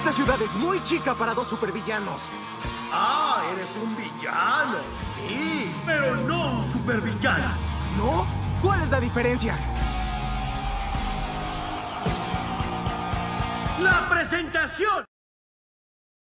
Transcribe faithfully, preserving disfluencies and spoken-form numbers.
Esta ciudad es muy chica para dos supervillanos. Ah, eres un villano, sí, pero no un supervillano. ¿No? ¿Cuál es la diferencia? ¡La presentación!